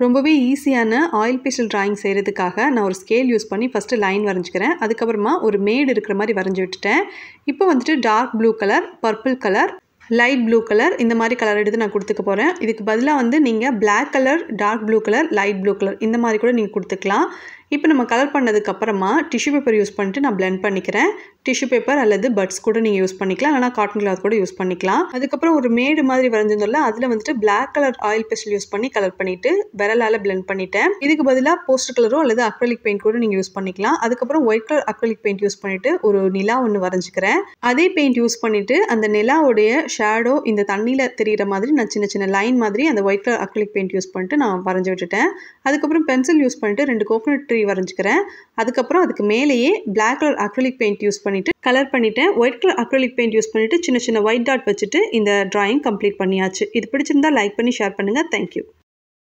ரொம்பவே ஈஸியான oil pastel drawing செய்கிறதுக்காக நான் ஒரு ஸ்கேல் யூஸ் பண்ணி ஃபஸ்ட்டு லைன் வரைஞ்சிக்கிறேன். அதுக்கப்புறமா ஒரு மேடு இருக்கிற மாதிரி வரைஞ்சி விட்டுட்டேன். இப்போ வந்துட்டு dark blue colour, purple colour, light blue colour இந்த மாதிரி கலர் எடுத்து நான் கொடுத்துக்க போகிறேன். இதுக்கு பதிலாக வந்து நீங்கள் black colour, dark blue colour, light blue colour இந்த மாதிரி கூட நீங்கள் கொடுத்துக்கலாம். இப்போ நம்ம கலர் பண்ணதுக்கப்புறமா டிஷ்யூ பேப்பர் யூஸ் பண்ணிட்டு நான் பிளெண்ட் பண்ணிக்கிறேன். டிஷ்யூ பேப்பர் அல்லது பட்ஸ் கூட நீங்கள் யூஸ் பண்ணிக்கலாம், இல்லைனா காட்டன் கிளாத் கூட யூஸ் பண்ணிக்கலாம். அதுக்கப்புறம் ஒரு மேடு மாதிரி வரைஞ்சிருந்தோம்ல, அதில் வந்துட்டு black colour oil pastel use பண்ணி கலர் பண்ணிவிட்டு விரலால் பிளெண்ட் பண்ணிட்டேன். இதுக்கு பதிலாக போஸ்டர் கலரோ அல்லது அக்ரிலிக் பெயிண்ட் கூட நீங்கள் யூஸ் பண்ணிக்கலாம். அதுக்கப்புறம் white colour acrylic paint use பண்ணிவிட்டு ஒரு நிலா ஒன்று வரைஞ்சிக்கிறேன். அதே பெயிண்ட் யூஸ் பண்ணிவிட்டு அந்த நிலாவுடைய ஷேடோ இந்த தண்ணியில் தெரிகிற மாதிரி நான் சின்ன சின்ன லைன் மாதிரி அந்த white colour acrylic paint use பண்ணிட்டு நான் வரைஞ்சி விட்டுட்டேன். அதுக்கப்புறம் பென்சில் யூஸ் பண்ணிட்டு 2 கோகோனட் ட்ரீ வரைஞ்சிக்கிறேன். அதுக்கப்புறம் அதுக்கு மேலேயே black colour acrylic paint use பண்ணிட்டு கலர் பண்ணிட்டேன். White colour acrylic paint use பண்ணிட்டு சின்ன சின்ன ஒயிட் டாட் வச்சுட்டு இந்த டிராயிங் கம்ப்ளீட் பண்ணியாச்சு. இது பிடிச்சிருந்தா லைக் பண்ணி ஷேர் பண்ணுங்கள். தேங்க்யூ.